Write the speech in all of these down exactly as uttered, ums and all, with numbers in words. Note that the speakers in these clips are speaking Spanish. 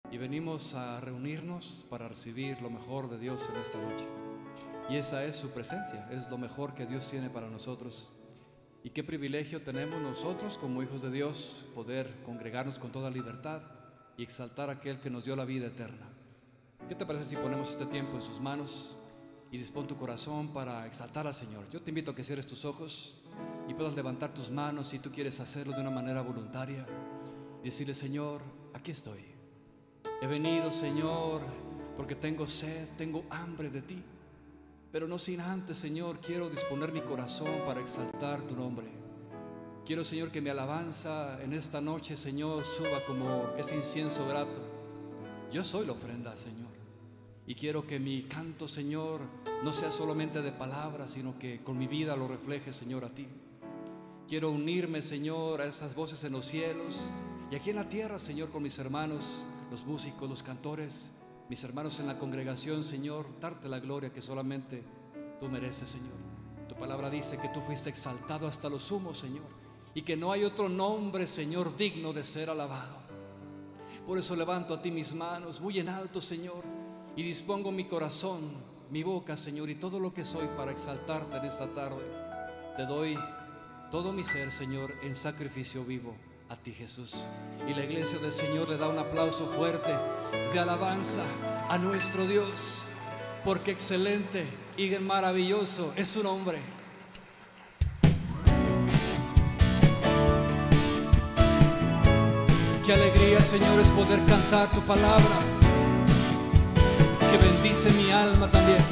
y venimos a reunirnos para recibir lo mejor de Dios en esta noche. Y esa es su presencia, es lo mejor que Dios tiene para nosotros. Y qué privilegio tenemos nosotros como hijos de Dios poder congregarnos con toda libertad y exaltar a aquel que nos dio la vida eterna. ¿Qué te parece si ponemos este tiempo en sus manos y dispón tu corazón para exaltar al Señor? Yo te invito a que cierres tus ojos y puedas levantar tus manos si tú quieres hacerlo de una manera voluntaria y decirle: Señor, aquí estoy. He venido, Señor, porque tengo sed, tengo hambre de ti. Pero no sin antes, Señor, quiero disponer mi corazón para exaltar tu nombre. Quiero, Señor, que mi alabanza en esta noche, Señor, suba como ese incienso grato. Yo soy la ofrenda, Señor. Y quiero que mi canto, Señor, no sea solamente de palabras, sino que con mi vida lo refleje, Señor, a ti. Quiero unirme, Señor, a esas voces en los cielos y aquí en la tierra, Señor, con mis hermanos, los músicos, los cantores, mis hermanos en la congregación, Señor, darte la gloria que solamente tú mereces, Señor. Tu palabra dice que tú fuiste exaltado hasta lo sumo, Señor, y que no hay otro nombre, Señor, digno de ser alabado. Por eso levanto a ti mis manos muy en alto, Señor, y dispongo mi corazón, mi boca, Señor, y todo lo que soy para exaltarte en esta tarde. Te doy todo mi ser, Señor, en sacrificio vivo a ti, Jesús. Y la iglesia del Señor le da un aplauso fuerte de alabanza a nuestro Dios, porque excelente y maravilloso es su nombre. Qué alegría, Señor, es poder cantar tu palabra, que bendice mi alma también.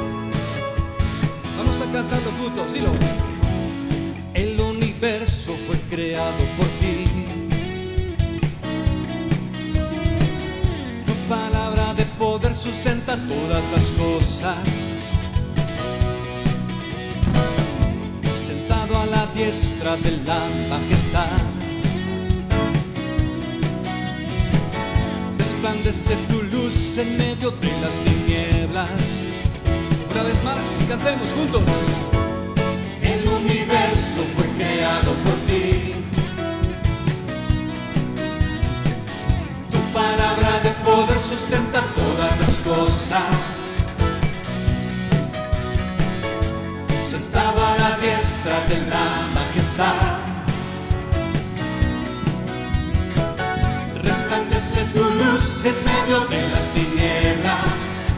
Vamos a cantarlo juntos, dilo. El universo fue creado por ti. Tu palabra de poder sustenta todas las cosas. Sentado a la diestra de la majestad, resplandece tu luz en medio de las tinieblas. Una vez más, cantemos juntos. El universo fue creado por ti. Tu palabra de poder sustenta todas las cosas. Sentado a la diestra de la majestad, resplandece tu luz en medio de las tinieblas.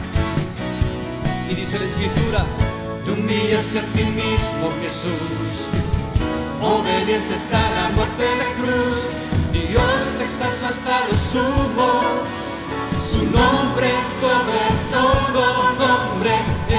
Y dice la Escritura: te humillaste a ti mismo, Jesús, obediente hasta la muerte de la cruz. Dios te exaltó hasta lo sumo, su nombre sobre todo nombre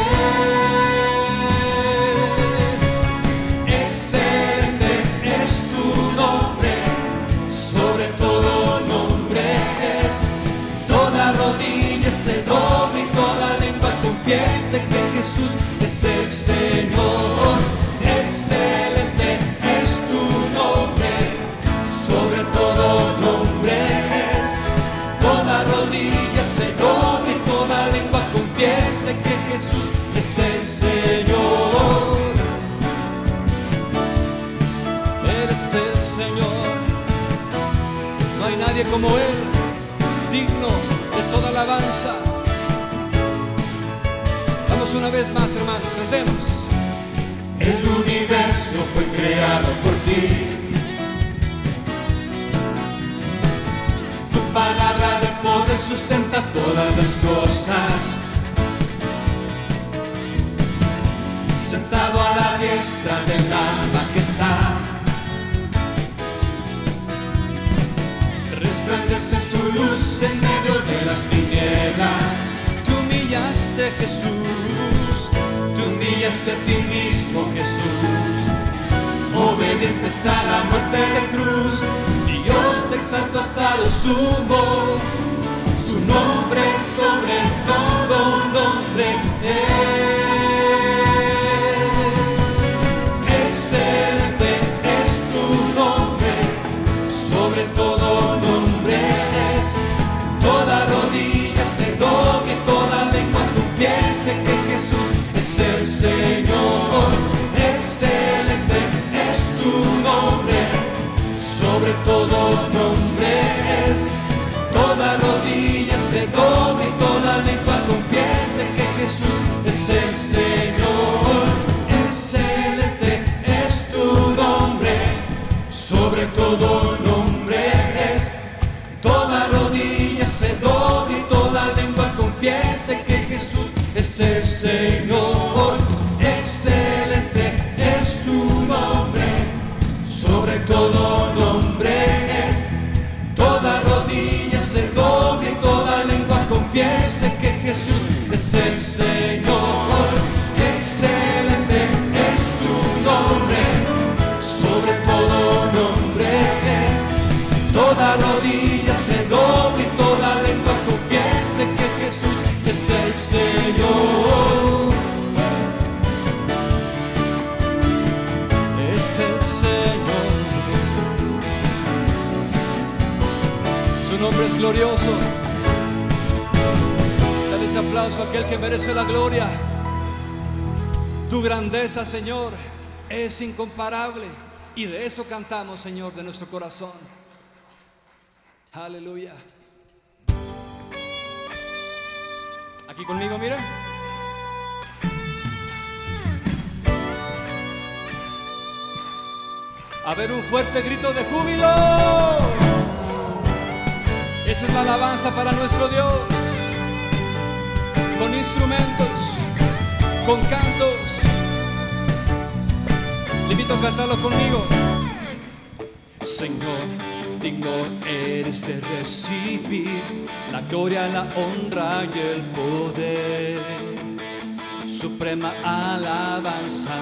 es. Excelente es tu nombre, sobre todo nombre es. Toda rodilla se doble y toda lengua confiese que Jesús es el Señor. Excelente es tu nombre, sobre todo nombre es. Toda rodilla se doble y toda lengua confiese que Jesús es el Señor. Eres el Señor, no hay nadie como Él, digno de toda alabanza. Vamos una vez más, hermanos, cantemos. El universo fue creado por ti. Tu palabra de poder sustenta todas las cosas. Sentado a la diestra de la majestad, resplandece tu luz en medio de las tinieblas. Te humillaste, Jesús, te humillaste a ti mismo, Jesús, obediente hasta la muerte de cruz. Dios te exaltó hasta lo sumo, su nombre sobre todo nombre es. Excelente es tu nombre, sobre todo nombre es. Toda rodilla se doble y toda lengua confiese que Jesús es el Señor. Excelente es tu nombre, sobre todo nombre es. Toda rodilla glorioso. Dale ese aplauso a aquel que merece la gloria. Tu grandeza, Señor, es incomparable. Y de eso cantamos, Señor, de nuestro corazón. Aleluya. Aquí conmigo, miren. A ver, un fuerte grito de júbilo. Esa es la alabanza para nuestro Dios. Con instrumentos, con cantos. Le invito a cantarlo conmigo. Señor, digno eres de recibir la gloria, la honra y el poder. Suprema alabanza,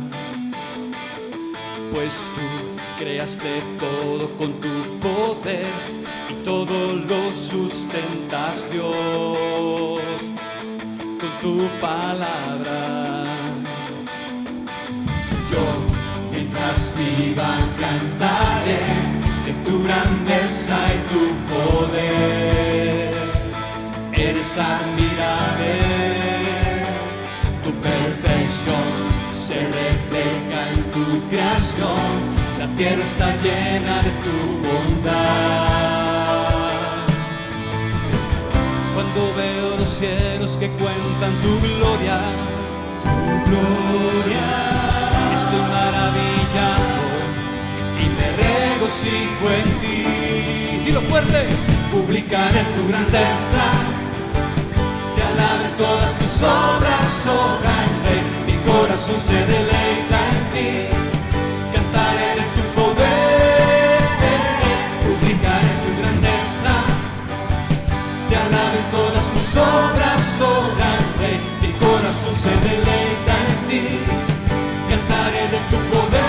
pues tú creaste todo con tu poder y todo lo sustentas, Dios, con tu palabra. Yo, mientras viva, cantaré de tu grandeza y tu poder. Eres admirable, tu perfección se refleja en tu creación. La tierra está llena de tu bondad. Cuando veo los cielos que cuentan tu gloria, tu gloria, estoy maravillado y me regocijo en ti. Dilo fuerte. Publicaré tu grandeza, te alaben todas tus obras, oh gran Rey. Mi corazón se deleita en ti, cantaré de tu poder. Publicaré tu grandeza, te alaben todas tus obras, oh gran Rey. Mi corazón se deleita en ti, cantaré de tu poder.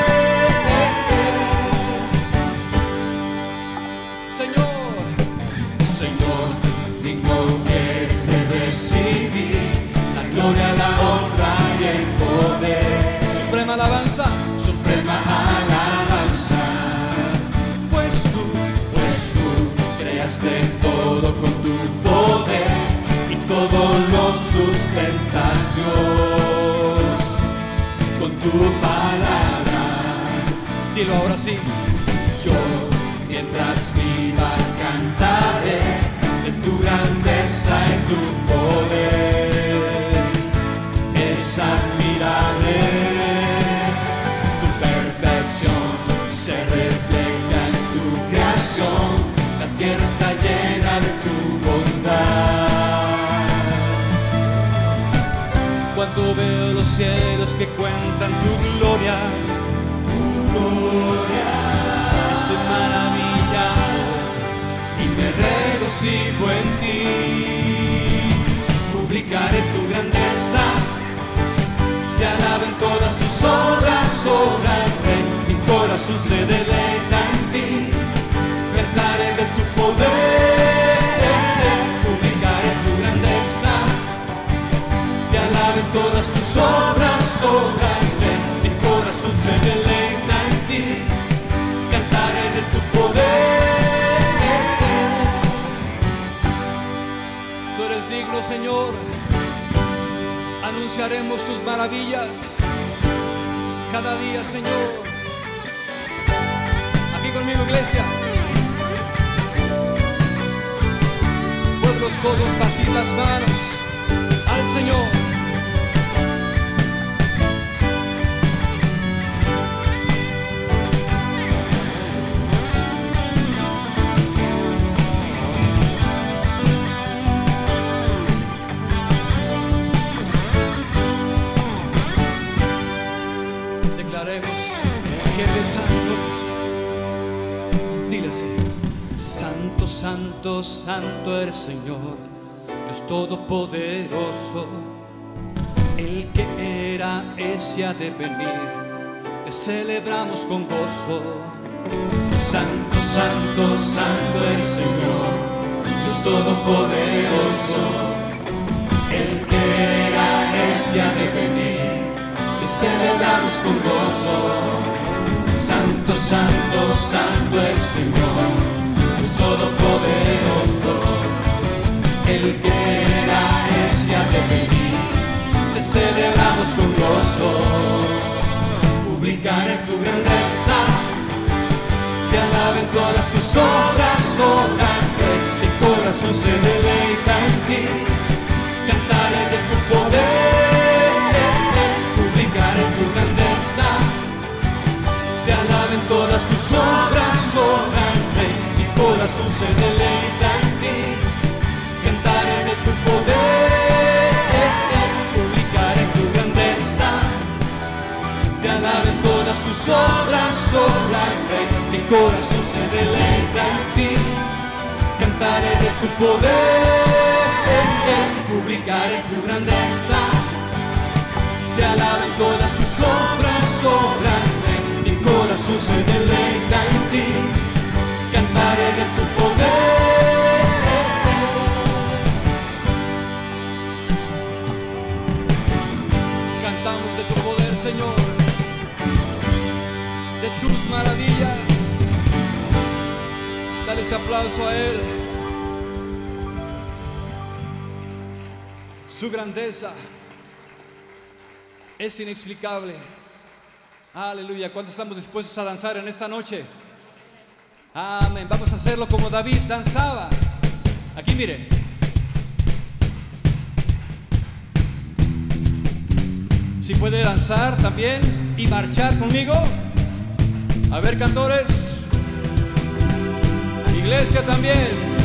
Señor, Señor, digno eres de recibir la gloria, la honra y el poder. Suprema alabanza, suprema alabanza, pues tú, pues tú creaste todo con tu poder y todo lo sustentas, Dios, con tu palabra. Dilo ahora sí. Yo, mientras viva, cantaré de tu grandeza y tu poder. Eres admirable, tu perfección se refleja en tu creación. La tierra está llena de tu bondad. Cuando veo los cielos que cuentan tu gloria, tu gloria, estoy maravillado y me regocijo en ti. Publicaré tu grandeza, te alaben todas tus obras, oh gran Rey. Mi corazón se deleita en ti, cantaré de tu poder. Publicaré tu grandeza, te alaben todas tus obras, oh gran Rey. Mi corazón se deleita en ti, cantaré de tu poder. Tú eres digno, Señor. Anunciaremos tus maravillas cada día, Señor. Aquí conmigo, iglesia. Pueblos todos, batid las manos al Señor. Que Él es santo. Dile así: santo, santo, santo eres, Señor, Dios todopoderoso. El que era, es y ha de venir, te celebramos con gozo. Santo, santo, santo eres, Señor, Dios todopoderoso. El que era, es y ha de venir, te celebramos con gozo. Santo, santo, santo el Señor, Dios todopoderoso, el que era, es y ha de venir. Te celebramos con gozo, publicaré tu grandeza, te alaben todas tus obras, oh gran Rey. Mi corazón se deleita en ti, cantaré de tu poder, publicaré tu grandeza, te alaben todas tus obras, oh gran Rey. Mi corazón se deleita en ti, cantaré de tu poder, publicaré tu grandeza, te alaben todas tus obras, oh gran Rey. Mi corazón se deleita en ti, cantaré de tu poder, publicaré tu grandeza, te alaben todas tus obras, oh gran Rey. Mi corazón se deleita en ti, cantaré de tu poder. Cantamos de tu poder, Señor, de tus maravillas. Dale ese aplauso a Él. Su grandeza es inexplicable. Aleluya. ¿Cuántos estamos dispuestos a danzar en esta noche? Amén. Vamos a hacerlo como David danzaba. Aquí mire. Si puede danzar también y marchar conmigo. A ver, cantores. Iglesia también.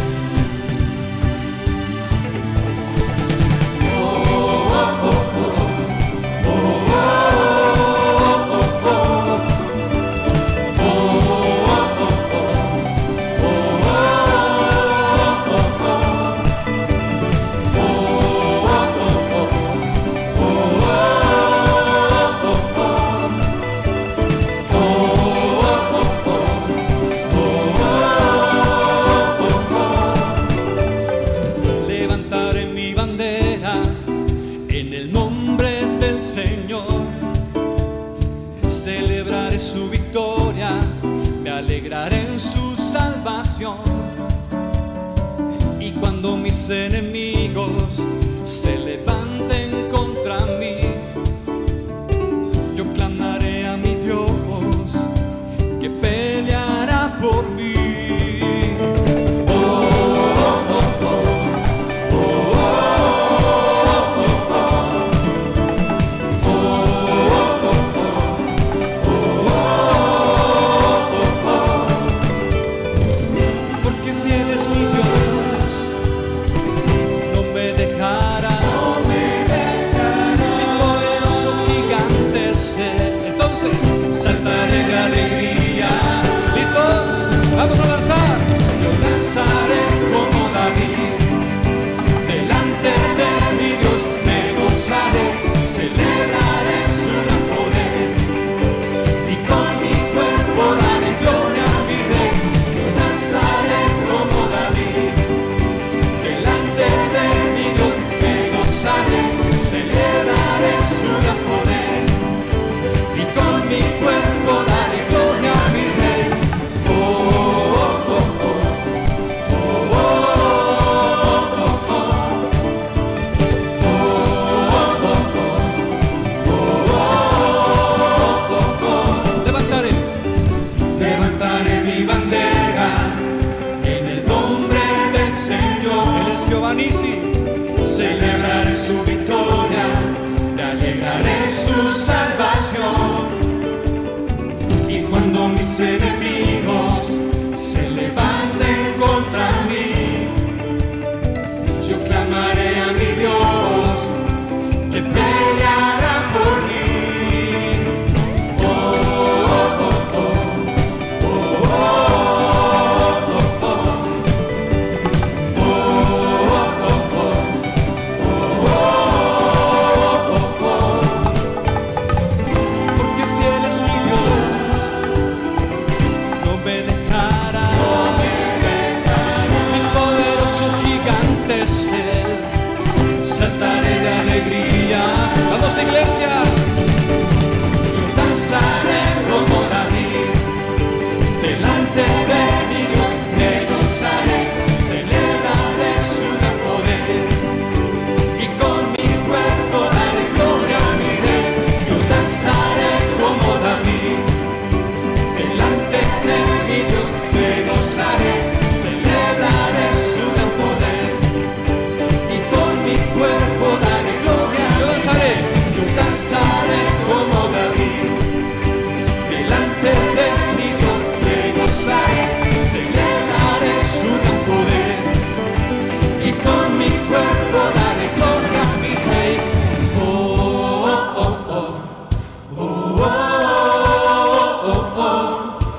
En su salvación, y cuando mis enemigos se levanten contra mí, yo clamaré a mi Dios que peleará por mí. Saltaré de alegría. ¿Listos? Vamos a danzar. Yo danzaré como David, delante de mi Dios me gozaré, celebraré su gran poder, y con mi cuerpo daré gloria a mi Rey. Yo danzaré como David, delante de mi Dios me gozaré, celebraré su gran poder, y con mi cuerpo daré gloria a mi Rey. Oh, oh, oh, oh. Oh, oh, oh, oh. Oh, oh, oh, oh. Levantaré. Levantaré mi bandera en el nombre del Señor. Él es Jehová Nisi. Celebraré su victoria, me alegraré su salvación. Y cuando mis enemigos se levanten contra mí, yo clamaré a mi Dios que peleará por mí. Oh, oh, oh, oh. Oh, oh, oh, oh. Oh, oh, oh, oh. Porque fiel es mi Dios, no me dejará. Mi poderoso gigante es Él. Saltaré de alegría. Vamos, iglesia. Yo danzaré como David, delante de mi Dios me gozaré. y con mi cuerpo daré gloria a mi Rey. Oh, oh, oh, oh, oh, oh, oh, oh, oh.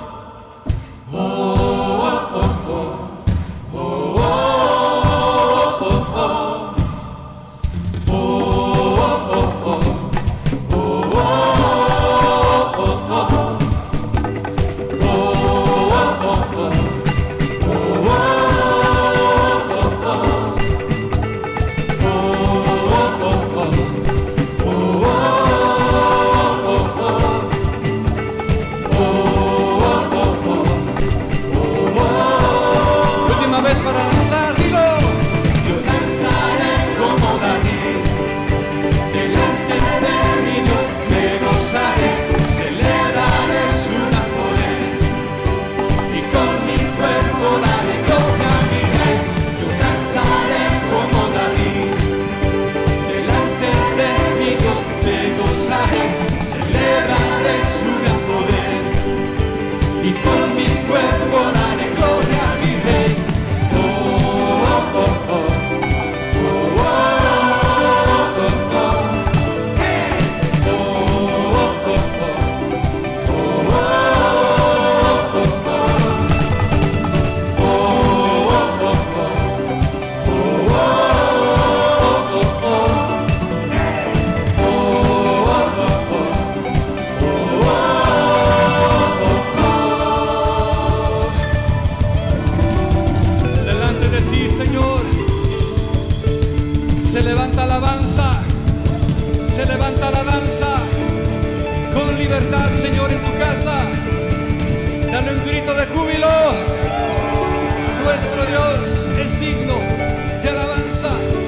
Señor, en tu casa, dale un grito de júbilo. Nuestro Dios es digno de alabanza.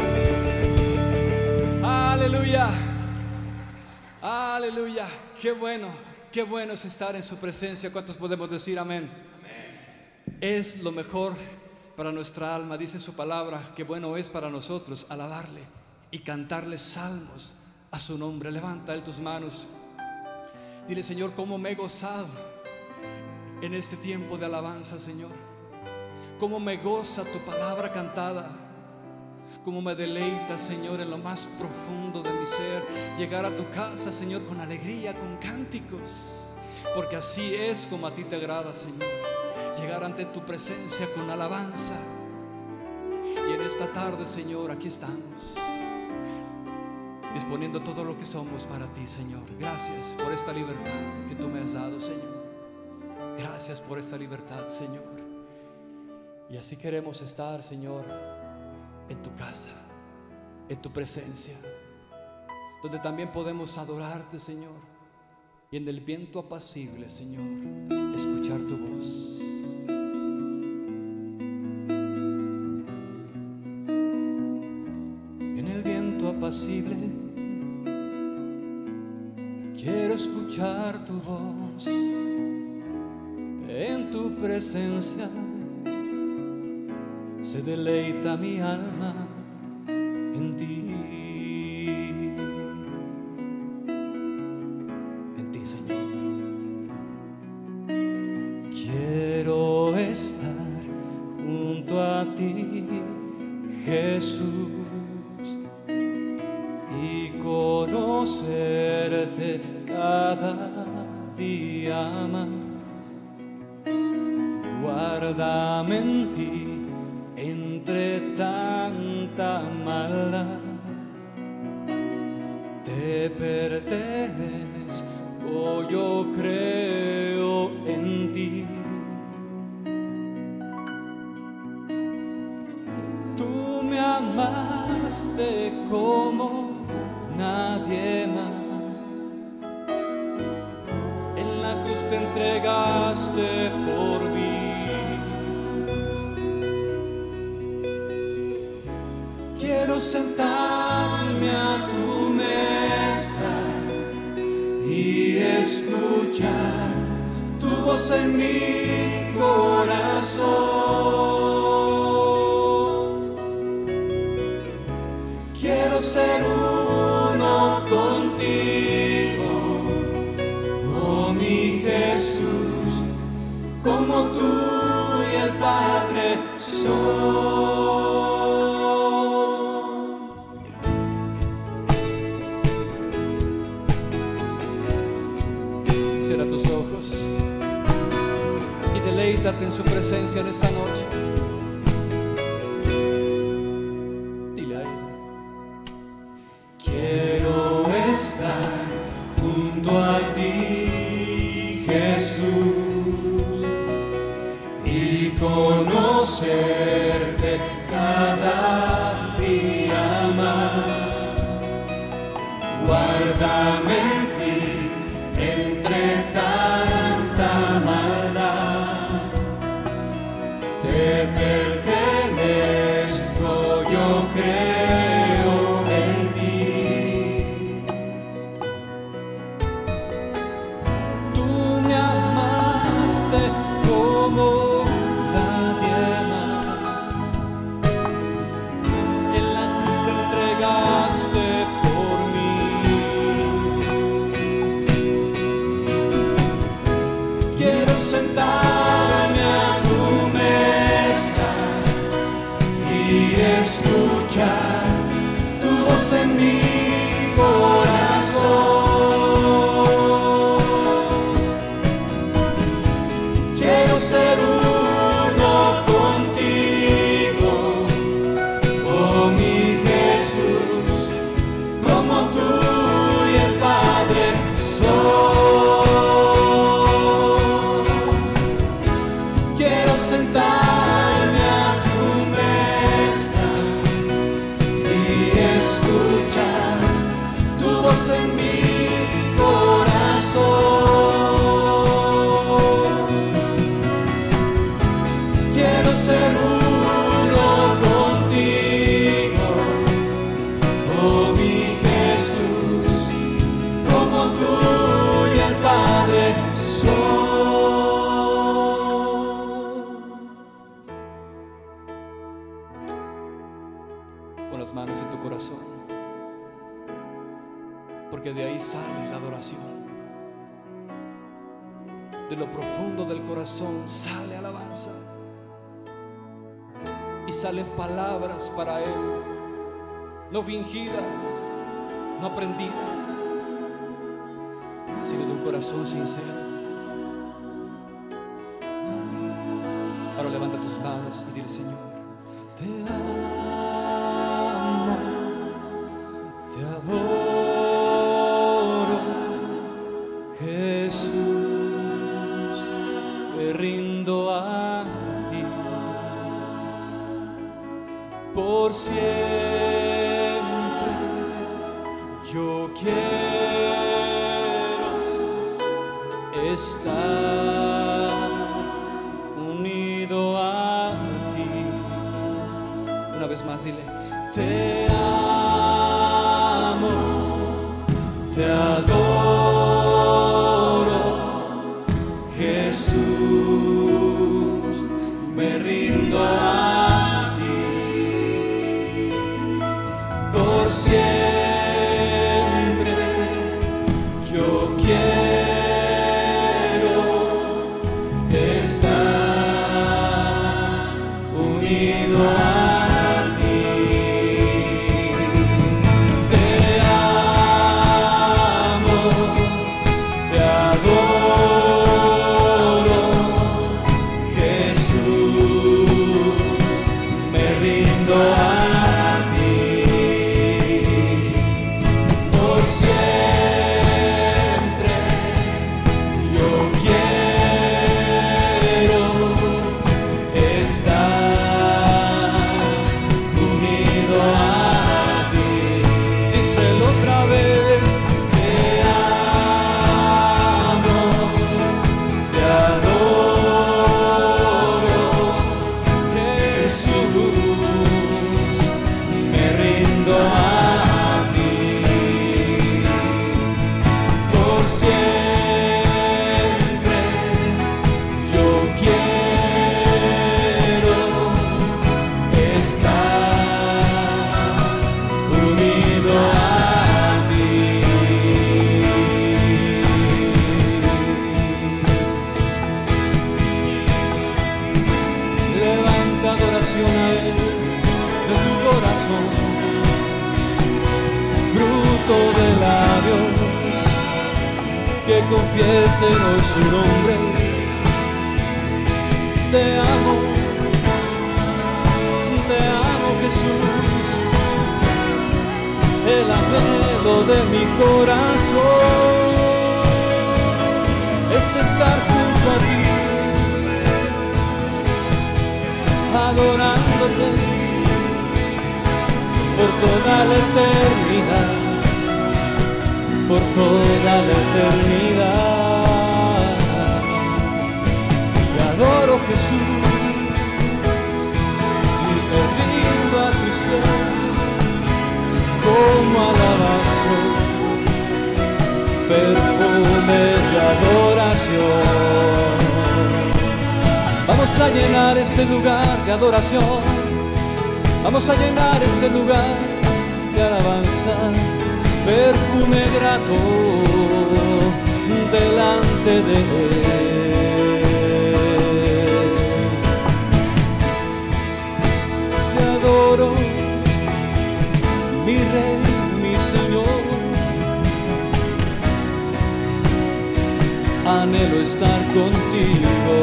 Aleluya, aleluya. Qué bueno, qué bueno es estar en su presencia. ¿Cuántos podemos decir amén? Amén. Es lo mejor para nuestra alma, dice su palabra, que bueno es para nosotros alabarle y cantarle salmos a su nombre. Levanta él tus manos. Dile, Señor, cómo me he gozado en este tiempo de alabanza, Señor. Cómo me goza tu palabra cantada. Cómo me deleita, Señor, en lo más profundo de mi ser. Llegar a tu casa, Señor, con alegría, con cánticos. Porque así es como a ti te agrada, Señor. Llegar ante tu presencia con alabanza. Y en esta tarde, Señor, aquí estamos, disponiendo todo lo que somos para ti, Señor. Gracias por esta libertad que tú me has dado, Señor. Gracias por esta libertad, Señor. Y así queremos estar, Señor, en tu casa, en tu presencia, donde también podemos adorarte, Señor. Y en el viento apacible, Señor, escuchar tu voz. En el viento apacible quiero escuchar tu voz. En tu presencia se deleita mi alma en ti. En ti, Señor. Quiero estar junto a ti, Jesús, y conocerte cada día más. Guárdame en ti entre tanta maldad. Te pertenezco, yo creo en ti. Tú me amaste como nadie más. En la cruz te entregaste por mí. Quiero sentarme a tu mesa y escuchar tu voz en mi corazón. Quiero ser uno contigo, oh mi Jesús, como tú y el Padre son. su presencia en esta noche. Dile a Él. Quiero estar junto a ti, Jesús, y conocerte cada día más. Guárdame en ti entre tanta maldad. Te pertenezco, yo creo en ti. Tú me amaste como nadie más. En la cruz te entregaste por mí. Quiero sentarme a tu mesa y escuchar tu voz en mi corazón. Quiero ser uno contigo, oh mi Jesús, como tú y el Padre son. Quiero sentarme a tu mesa y escuchar tu voz en mi corazón. Quiero ser uno contigo, oh mi Jesús, como tú y el Padre son. Pon las manos en tu corazón, porque de ahí sale la adoración. De lo profundo del corazón sale alabanza y salen palabras para Él, no fingidas, no aprendidas, sino de un corazón sincero. Ahora levanta tus manos y dile: Señor, te amo, te adoro, Jesús, me rindo a ti. Por siempre yo quiero estar unido a ti. Una vez más dile: te amo, te adoro, Jesús, me rindo a ti. Por siempre yo quiero estar unido a ti. Te amo, te adoro, Jesús, me rindo a ti. Por siempre yo quiero estar unido a ti. Díselo otra vez: te amo, te adoro, Jesús, me rindo a ti. Por siempre yo quiero estar unido a ti. Levanta adoración a Él de tu corazón, fruto de labios que confiesen hoy su nombre. te amo, te amo Jesús, el anhelo de mi corazón es estar junto a ti, adorándote por toda la eternidad, por toda la eternidad. Te adoro Jesús y me rindo a tus pies como alabastro, perfume de adoración. Vamos a llenar este lugar de adoración, vamos a llenar este lugar de alabanza, perfume grato delante de Él. Te adoro, mi Rey, mi Señor, anhelo estar contigo.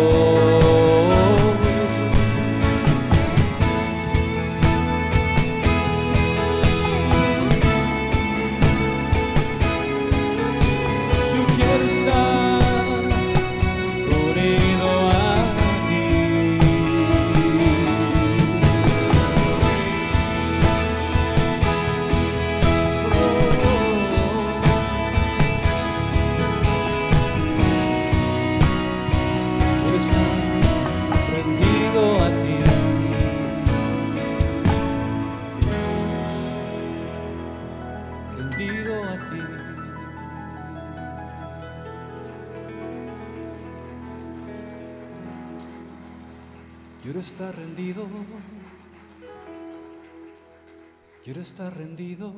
Quiero estar rendido, quiero estar rendido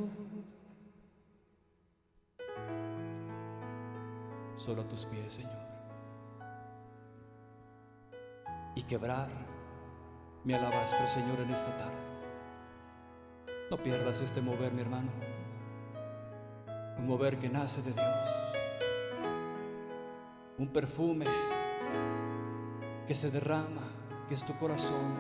solo a tus pies, Señor, y quebrar mi alabastro, Señor, en esta tarde. No pierdas este mover, mi hermano, un mover que nace de Dios, un perfume que se derrama, que es tu corazón.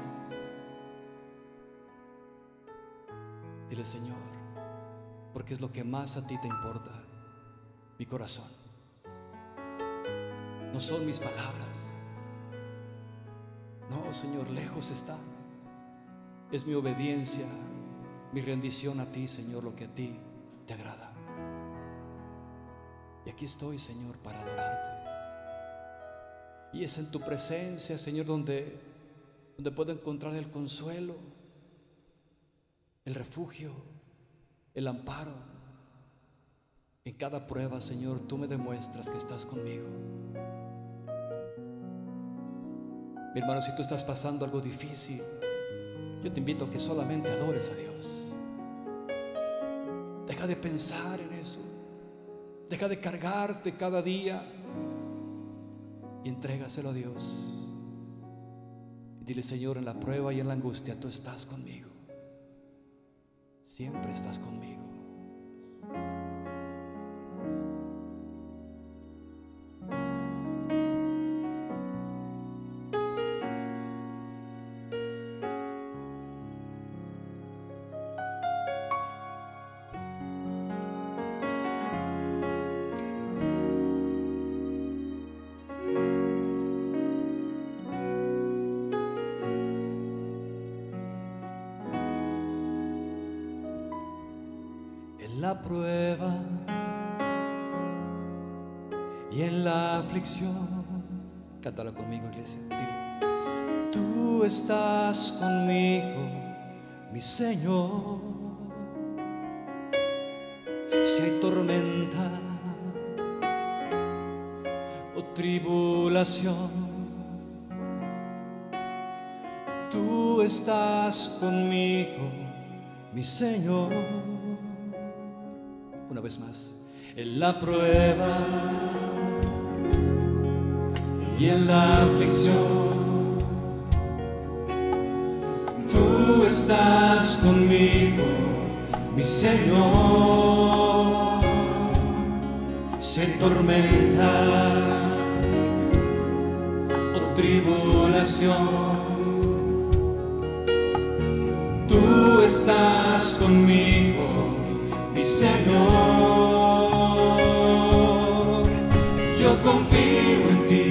Dile, Señor, porque es lo que más a ti te importa, mi corazón. No son mis palabras, no, Señor, lejos está. Es mi obediencia, mi rendición a ti, Señor, lo que a ti te agrada. Y aquí estoy, Señor, para adorarte. Y es en tu presencia, Señor, donde, donde puedo encontrar el consuelo, el refugio, el amparo. En cada prueba, Señor, tú me demuestras que estás conmigo. Mi hermano, si tú estás pasando algo difícil, yo te invito a que solamente adores a Dios. Deja de pensar en eso. Deja de cargarte cada día y entrégaselo a Dios. Y dile, Señor, en la prueba y en la angustia tú estás conmigo. Siempre estás conmigo. En la prueba y en la aflicción, cántalo conmigo, iglesia. Dile, tú estás conmigo, mi Señor. Si hay tormenta o tribulación, tú estás conmigo, mi Señor. Una vez más, en la prueba y en la aflicción, tú estás conmigo, mi Señor. Si hay tormenta o tribulación. Tú estás conmigo, mi Señor. Yo confío en ti,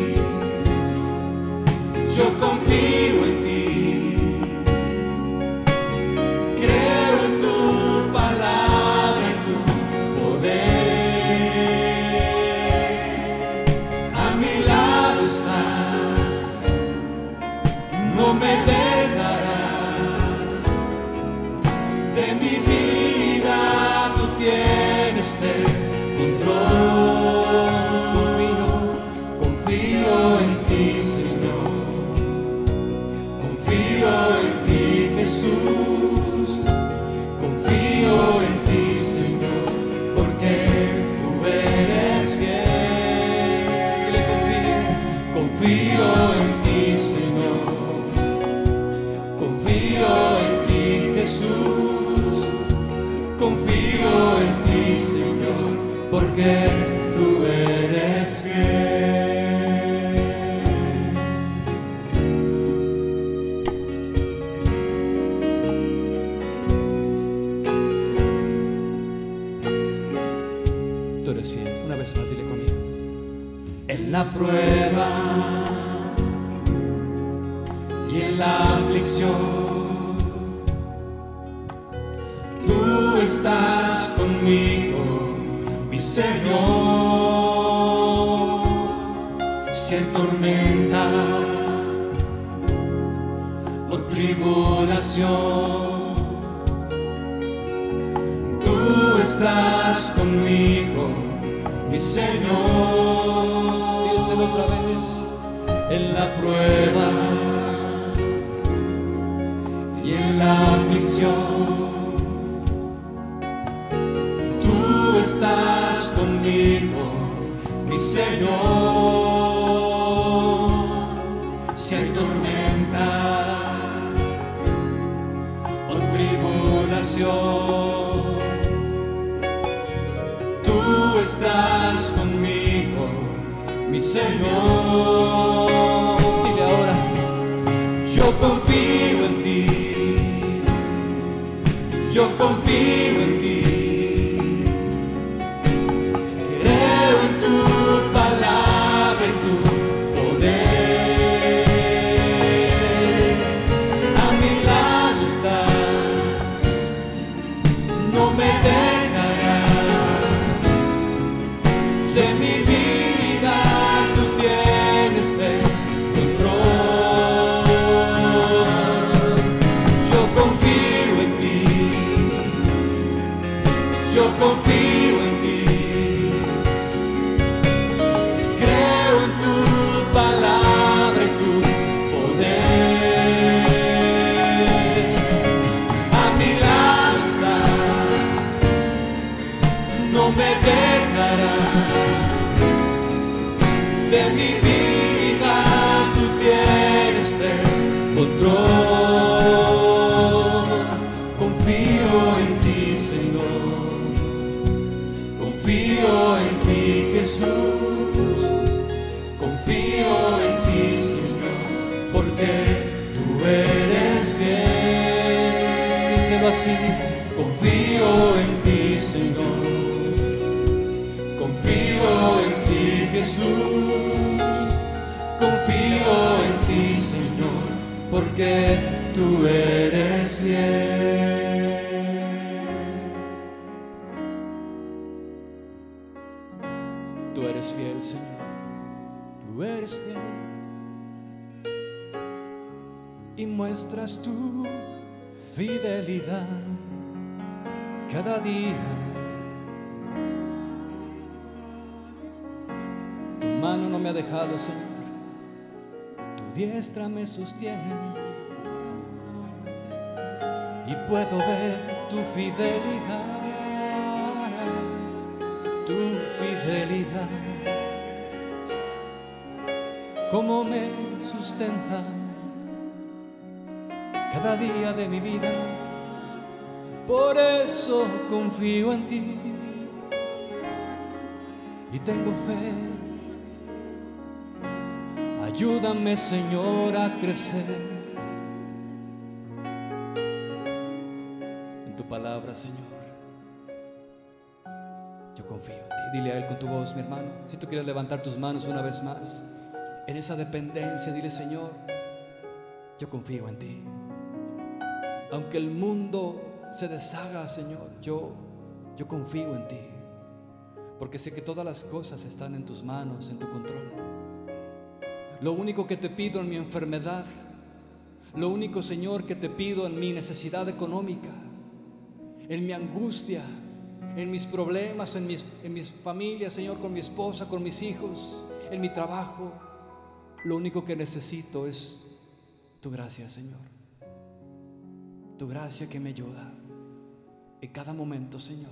yo confío en ti. Creo en tu palabra, en tu poder. A mi lado estás, no me dejarás. De mi vida tú tienes el control. Confío, confío en ti, Señor. Confío en ti, Jesús. Confío en ti, Señor, porque tú eres fiel. Le confío, confío en ti, Señor. Confío en ti, Jesús. Confío en ti, Señor, porque tú eres fiel. Tú eres fiel. Una vez más, dile conmigo. En la prueba y en la aflicción, tú estás conmigo, mi Señor. Si en tormenta o tribulación, tú estás conmigo, mi Señor. Díselo otra vez. En la prueba y en la aflicción, tú estás conmigo, mi Señor. Si hay tormenta o tribulación, tú estás conmigo, mi Señor. Dile ahora. Yo confío en ti, yo confío en ti. Creo en tu palabra, en tu poder. A mi lado estás, no me dejarás. De mi vida tú tienes el control. Yo confío en ti, yo confío en ti. Creo en tu palabra y tu poder. A mi lado estás, no me dejarás. De mi vida tú tienes el control. Confío en ti, Señor. Confío en ti, Jesús. Confío en ti, Señor, porque tú eres fiel. Díselo así. Confío en ti, Señor. Confío en ti, Jesús. Confío en ti, Señor, porque tú eres fiel. Tú eres fiel, Señor. Tú eres fiel. Y muestras tu fidelidad cada día. Tu mano no me ha dejado, Señor. Tu diestra me sostiene. Y puedo ver tu fidelidad, tu fidelidad, cómo me sustenta cada día de mi vida. Por eso confío en ti y tengo fe. Ayúdame, Señor, a crecer en tu palabra, Señor. Yo confío en ti. Dile a Él con tu voz, mi hermano. Si tú quieres levantar tus manos una vez más en esa dependencia, dile: Señor, yo confío en ti. Aunque el mundo se deshaga, Señor, yo, yo confío en ti, porque sé que todas las cosas están en tus manos, en tu control. Lo único que te pido en mi enfermedad, lo único, Señor, que te pido en mi necesidad económica, en mi angustia, en mis problemas, en mis, en mis familias, Señor, con mi esposa, con mis hijos, en mi trabajo, lo único que necesito es tu gracia, Señor. Tu gracia que me ayuda en cada momento, Señor.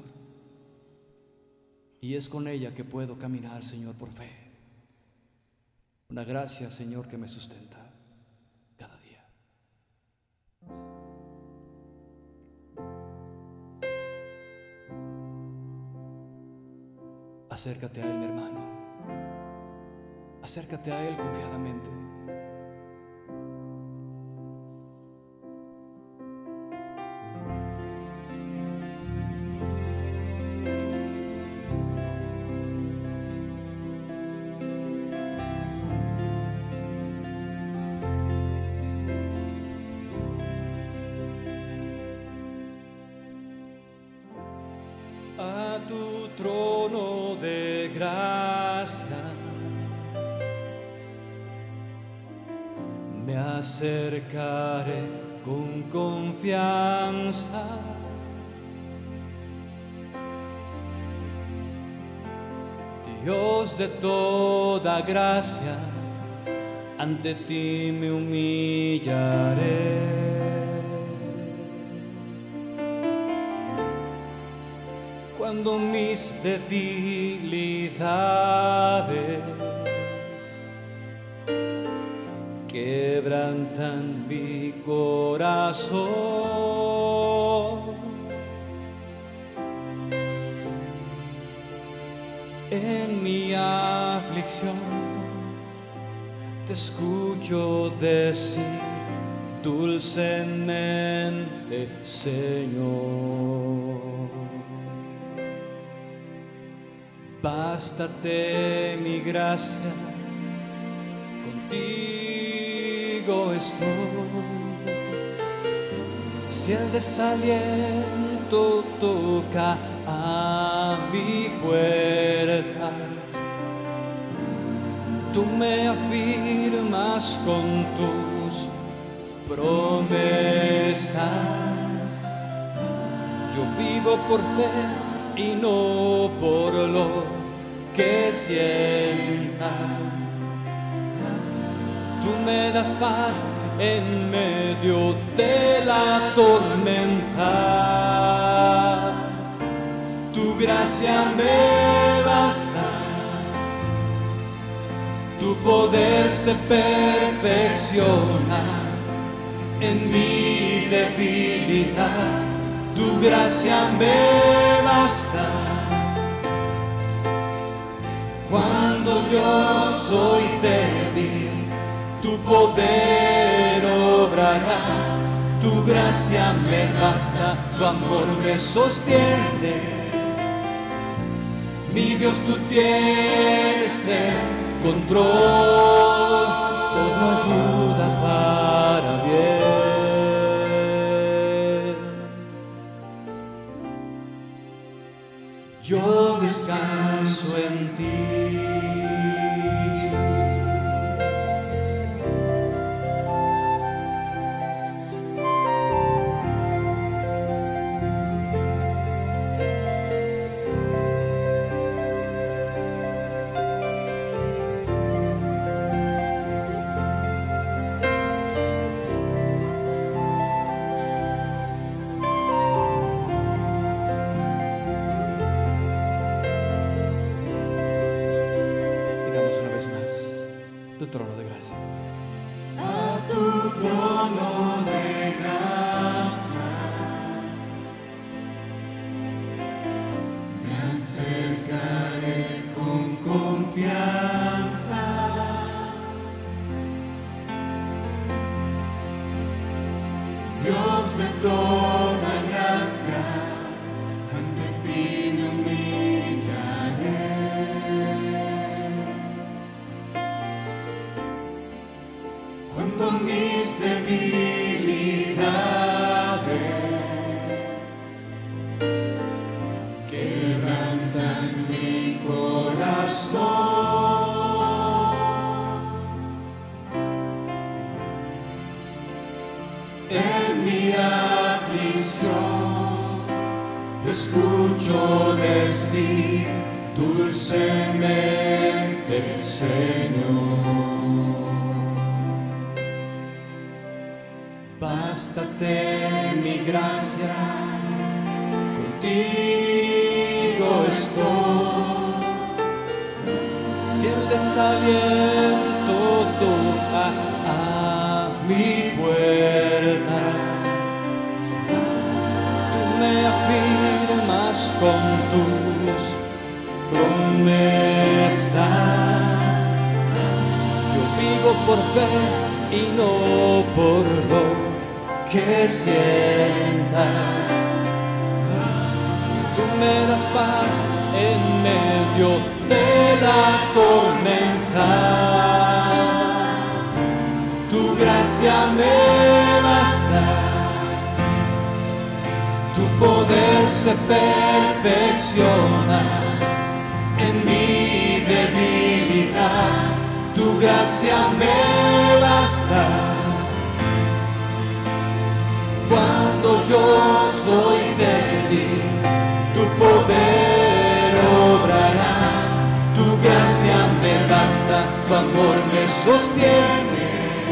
Y es con ella que puedo caminar, Señor, por fe. Una gracia, Señor, que me sustenta cada día. Acércate a Él, mi hermano. Acércate a Él confiadamente. A tu trono de gracia me acercaré con confianza. Dios de toda gracia, ante ti me humillaré. Cuando mis debilidades quebrantan mi corazón, en mi aflicción te escucho decir dulcemente: Señor. Bástate mi gracia, contigo estoy. Si el desaliento toca a mi puerta, tú me afirmas con tus promesas. Yo vivo por fe y no por lo que sienta. Tú me das paz en medio de la tormenta. Tu gracia me basta, tu poder se perfecciona en mi debilidad. Tu gracia me basta cuando yo soy débil. Tu poder obrará, tu gracia me basta, tu amor me sostiene. Mi Dios, tú tienes el control, todo ayuda para bien. Yo descanso en ti. Tu trono de gracia. A tu trono de gracia me acercaré con confianza. te escucho decir dulcemente, Señor. Bástate mi gracia, contigo estoy. Si el desaliento toca a mi puerta, tú me afirmas con tus promesas. Yo vivo por fe y no por lo que sienta. Tú me das paz en medio de la tormenta. Tu gracia me basta, tu poder se perfecciona en mi debilidad. Tu gracia me basta. Cuando yo soy débil, tu poder obrará. Tu gracia me basta, tu amor me sostiene.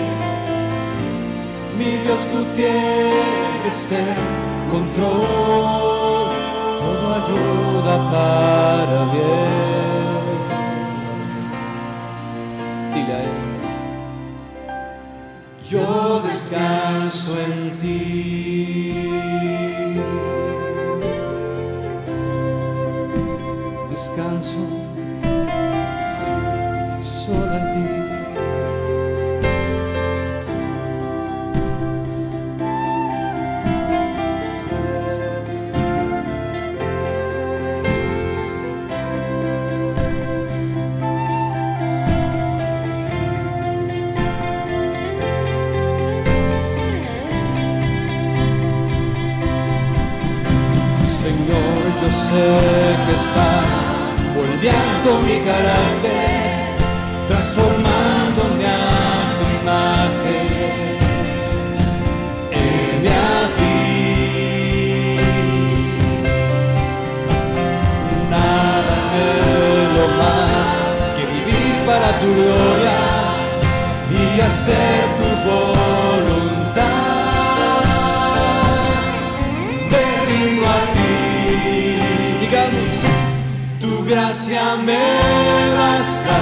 Mi Dios, tú tienes el control, todo ayuda para bien. Dile a él. Yo descanso en ti. Descanso solo en ti. Yo sé que estás moldeando mi carácter, transformándome a tu imagen. Heme aquí, nada anhelo más que vivir para tu gloria y hacer tu voluntad. Me rindo a ti. Tu gracia me basta,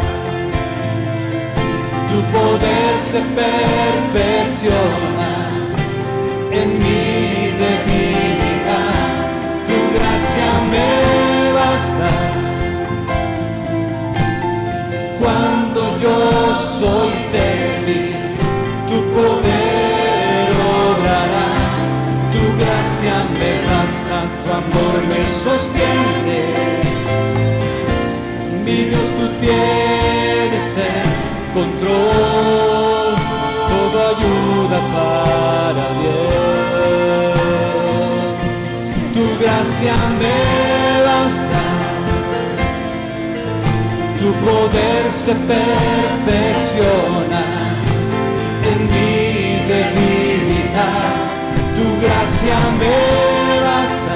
tu poder se perfecciona en mi debilidad. Tu gracia me basta. Cuando yo soy débil, tu poder obrará. Tu gracia me basta, tu amor me sostiene. Mi Dios, tú tienes el control, todo ayuda para bien. Tu gracia me basta, tu poder se perfecciona en mi debilidad. Tu gracia me basta.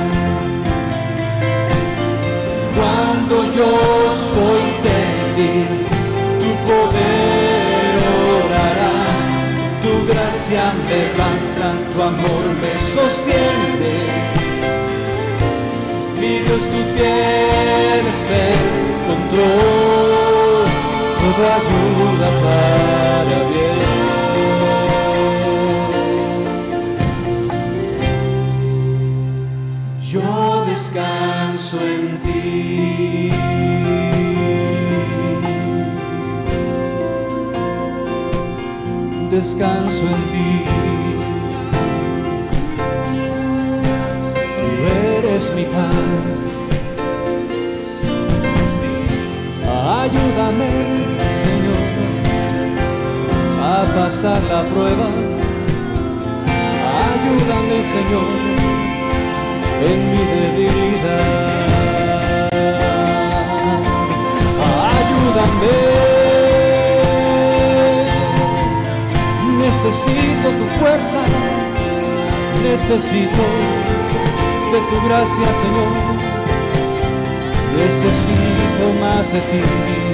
Cuando yo soy débil, tu poder obrará. Tu gracia me basta, tu amor me sostiene. Mi Dios, tú tienes el control, todo ayuda para bien. Yo descanso en ti. Descanso en ti. Tú eres mi paz. Ayúdame, Señor, a pasar la prueba. Ayúdame, Señor, en mi debilidad. Ayúdame, necesito tu fuerza, necesito de tu gracia, Señor. Necesito más de ti.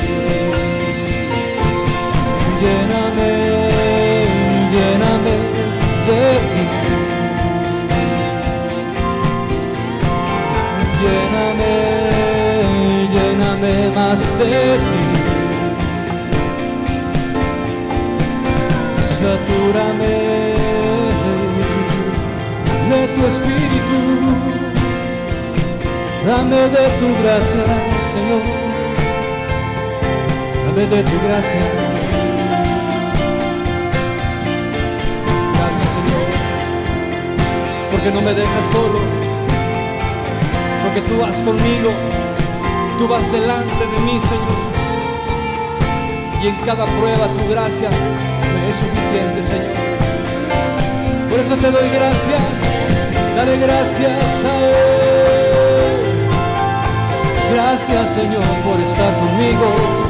Lléname, lléname de ti. Lléname, lléname más de ti. Satúrame de tu espíritu. Dame de tu gracia, Señor. Dame de tu gracia. Gracias, Señor, porque no me dejas solo, porque tú vas conmigo, tú vas delante de mí, Señor. Y en cada prueba tu gracia me es suficiente, Señor. Por eso te doy gracias, dale gracias a Él. Gracias, Señor, por estar conmigo.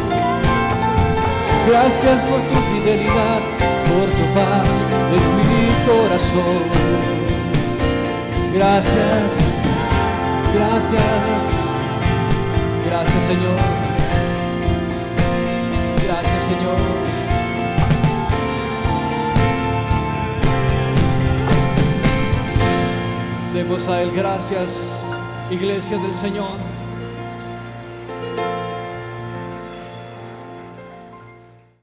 Gracias por tu fidelidad, por tu paz en mi corazón. Gracias, gracias, gracias, Señor. Gracias, Señor. Demos a Él gracias, iglesia del Señor.